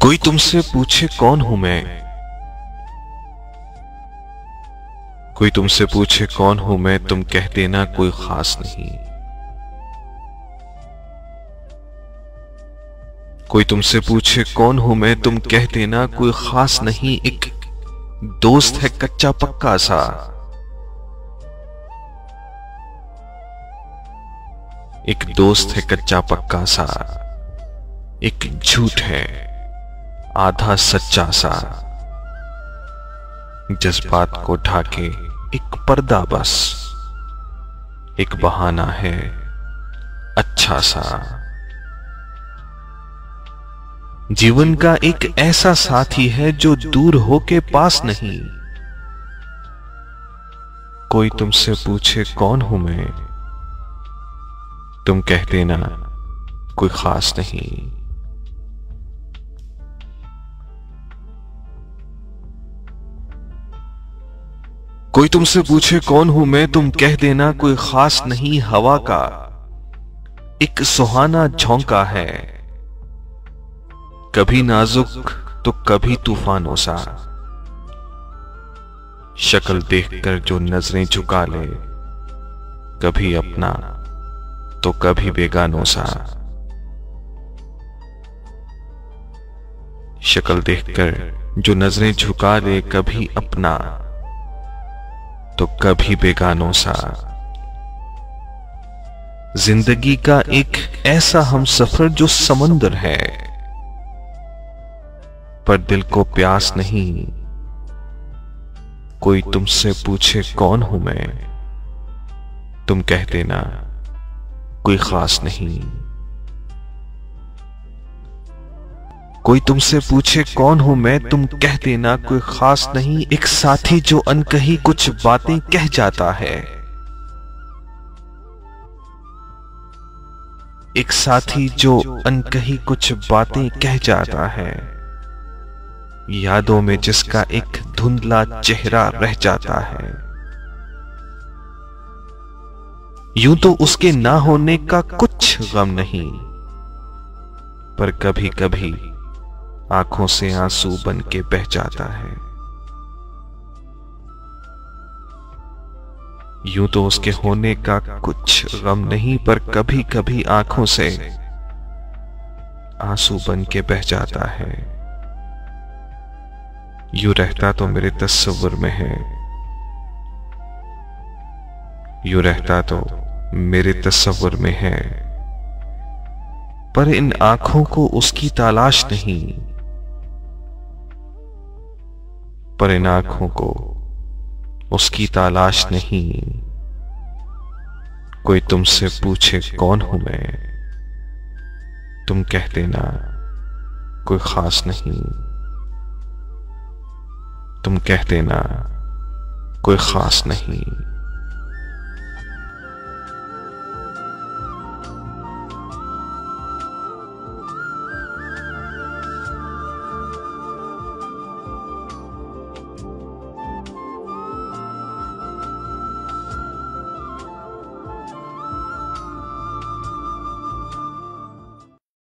कोई तुमसे पूछे कौन हूं मैं, कोई तुमसे पूछे कौन हूं मैं, तुम कह देना कोई खास नहीं। कोई तुमसे पूछे कौन हूं मैं, तुम कह देना कोई खास नहीं। एक दोस्त है कच्चा पक्का सा, एक दोस्त है कच्चा पक्का सा, एक झूठ है आधा सच्चा सा। जज्बात को ढाके एक पर्दा बस, एक बहाना है अच्छा सा। जीवन का एक ऐसा साथी है जो दूर होके पास नहीं। कोई तुमसे पूछे कौन हूं मैं, तुम कह देना कोई खास नहीं। कोई तुमसे पूछे कौन हूं मैं, तुम कह देना कोई खास नहीं। हवा का एक सुहाना झोंका है, कभी नाजुक तो कभी तूफानों सा। शक्ल देखकर जो नजरें झुका ले, कभी अपना तो कभी बेगानों सा। शक्ल देखकर जो नजरें झुका ले, कभी अपना तो कभी बेगानों सा। जिंदगी का एक ऐसा हम सफर जो समंदर है, पर दिल को प्यास नहीं। कोई तुमसे पूछे कौन हूं मैं, तुम कह देना कोई खास नहीं। कोई तुमसे पूछे कौन हूं मैं, तुम कह देना कोई खास नहीं। एक साथी जो अनकही कुछ बातें कह जाता है, एक साथी जो अनकही कुछ बातें कह जाता है। यादों में जिसका एक धुंधला चेहरा रह जाता है। यूं तो उसके ना होने का कुछ गम नहीं, पर कभी कभी आंखों से आंसू बन के बह जाता है। यूं तो उसके होने का कुछ गम नहीं, पर कभी कभी आंखों से आंसू बन के बह जाता है। यूं रहता तो मेरे तस्वुर में है, यूं रहता तो मेरे तस्वुर में है, पर इन आंखों को उसकी तलाश नहीं। पर इन आंखों को उसकी तलाश नहीं। कोई तुमसे पूछे कौन हूं मैं, तुम कह देना कोई खास नहीं। तुम कह देना कोई खास नहीं।